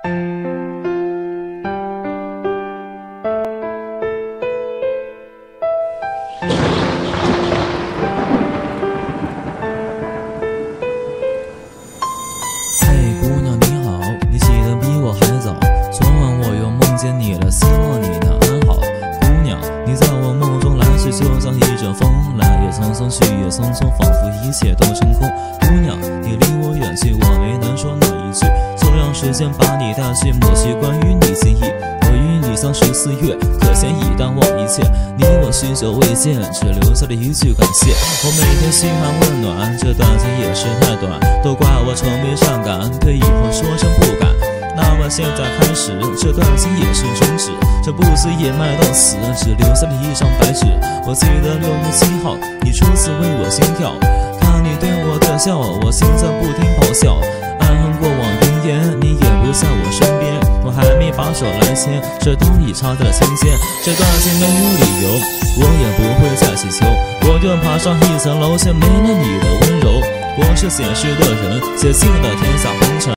嘿，姑娘你好，你起得比我还早，昨晚我又梦见你了，希望你能安好。姑娘，你在我梦中来时，就像一阵风，来也匆匆，去也匆匆，仿佛一切都成空。姑娘，你离我远去，我没能说那一句，就让时间把你带去，抹去关于你记忆。我与你相识4月，可先已淡忘一切。你我许久未见，只留下了一句感谢。我每天嘘寒问暖，这段情也是太短，都怪我愁眉善感，对以后说声不敢。那么现在开始，这段情也是终止，这不是野麦到此，只留下了一张白纸。我记得6月7号，你初次为我心跳，看你对我的笑，我心在不停咆哮。暗恨过往云烟，你也不在我身边，我还没把手来牵，这都已插在了琴弦。这段情没有理由，我也不会再祈求，我愿爬上一层楼，却没了你的温柔。我是写诗的人，写尽了天下红尘。